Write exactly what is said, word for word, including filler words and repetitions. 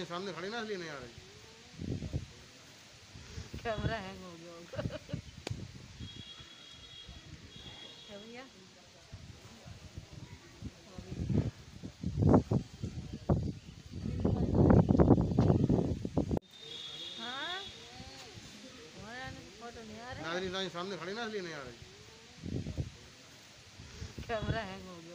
नाजरीन सामने खड़े ना इसलिए नहीं आ रही। कैमरा हैंग हो गया होगा। क्या भैया हाँ हमारे आने की फोटो नहीं आ रही। नाजरीन सामने खड़े ना इसलिए नहीं आ रही। कैमरा हैंग हो गया।